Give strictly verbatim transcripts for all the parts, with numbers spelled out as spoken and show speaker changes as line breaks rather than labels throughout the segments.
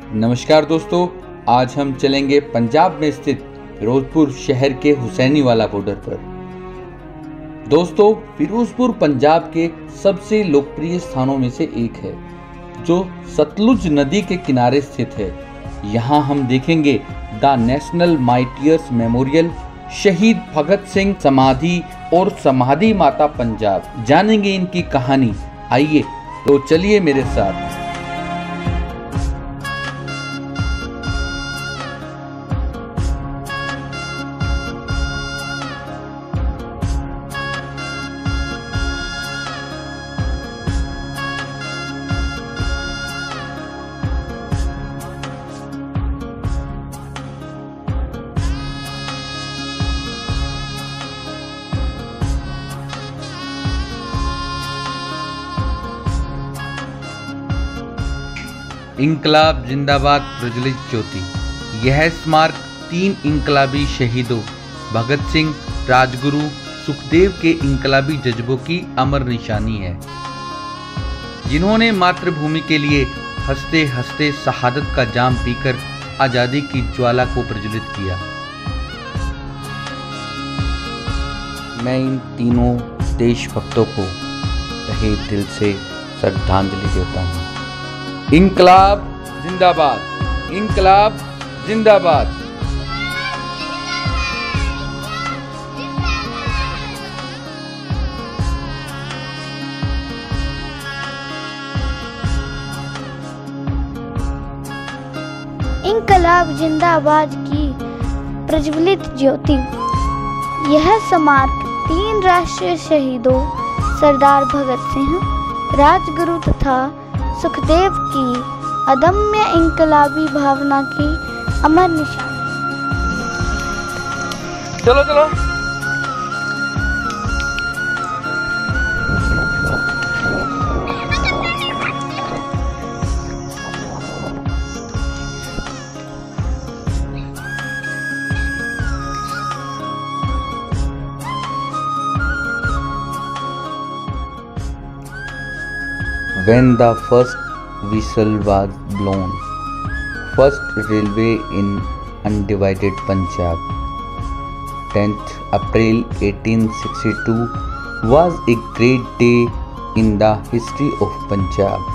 नमस्कार दोस्तों, आज हम चलेंगे पंजाब में स्थित फिरोजपुर शहर के हुसैनीवाला बॉर्डर पर। दोस्तों, फिरोजपुर पंजाब के सबसे लोकप्रिय स्थानों में से एक है जो सतलुज नदी के किनारे स्थित है। यहाँ हम देखेंगे द नेशनल मार्टियर्स मेमोरियल, शहीद भगत सिंह समाधि और समाधि माता पंजाब। जानेंगे इनकी कहानी। आइए तो चलिए मेरे साथ। इनकलाब जिंदाबाद प्रज्वलित ज्योति। यह स्मारक तीन इनकलाबी शहीदों भगत सिंह, राजगुरु, सुखदेव के इनकलाबी जज्बों की अमर निशानी है, जिन्होंने मातृभूमि के लिए हंसते हंसते शहादत का जाम पीकर आज़ादी की ज्वाला को प्रज्वलित किया। मैं इन तीनों देशभक्तों को तहे दिल से श्रद्धांजलि देता हूँ। इनकलाब जिंदाबाद, इनकलाब जिंदाबाद।
इनकलाब जिंदाबाद की प्रज्वलित ज्योति। यह स्मारक तीन राष्ट्रीय शहीदों सरदार भगत सिंह, राजगुरु तथा सुखदेव की अदम्य इनकलाबी भावना की अमर निशानी।
चलो चलो When the first whistle was blown, first railway in undivided Punjab, tenth April eighteen sixty-two was a great day in the history of Punjab.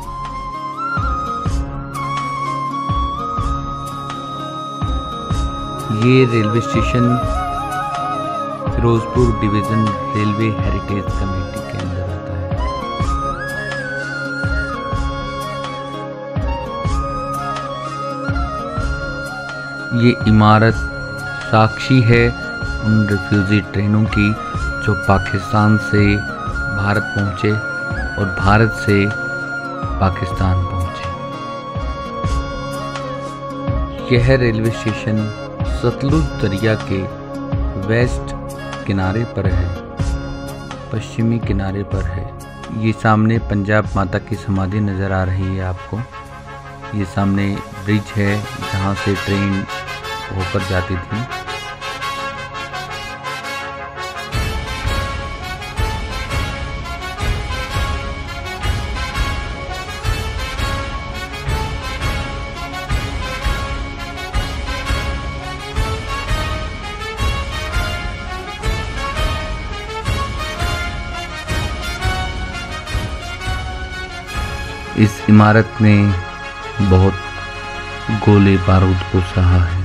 ये railway station Firozpur division railway heritage committee के अंदर आता है। ये इमारत साक्षी है उन रिफ्यूजी ट्रेनों की जो पाकिस्तान से भारत पहुँचे और भारत से पाकिस्तान पहुँचे। यह रेलवे स्टेशन सतलुज दरिया के वेस्ट किनारे पर है, पश्चिमी किनारे पर है। ये सामने पंजाब माता की समाधि नज़र आ रही है आपको। ये सामने ब्रिज है जहाँ से ट्रेन होकर जाती थी। इस इमारत ने बहुत गोले बारूद को सहा है।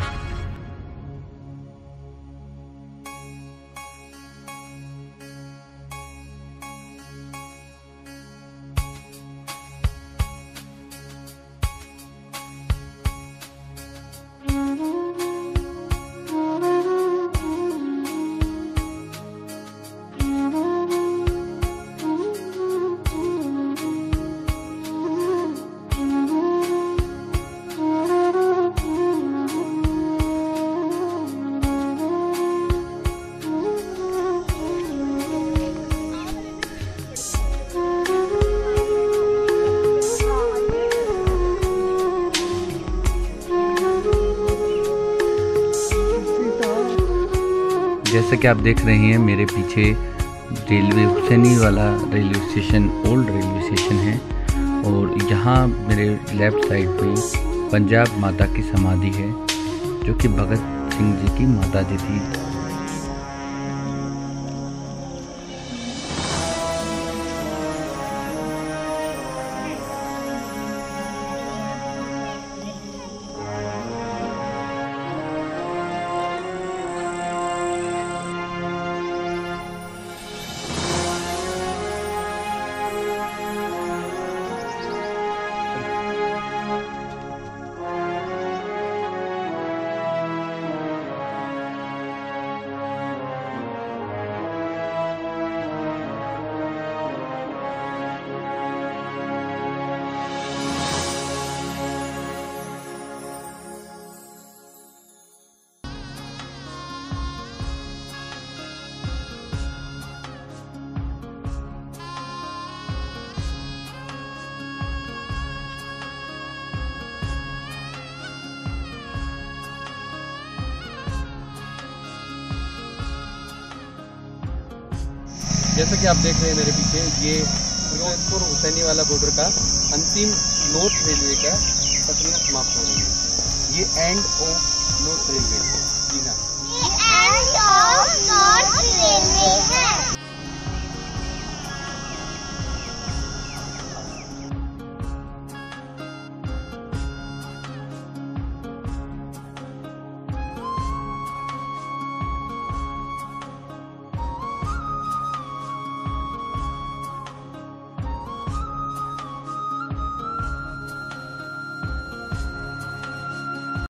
जैसा कि आप देख रहे हैं मेरे पीछे railway Hussainiwala railway station, old railway station है और यहाँ मेरे लेफ्ट साइड पे पंजाब माता की समाधि है, जो कि भगत सिंह जी की माता जी थी।
जैसा कि आप देख रहे हैं मेरे पीछे, ये फिरोजपुर हुसैनी वाला बॉर्डर का अंतिम नॉर्थ रेलवे का प्रक्रिया समाप्त हो रही है। ये एंड ऑफ नॉर्थ रेलवे है। जी हाँ,
ये एंड ऑफ नॉर्थ रेलवे है।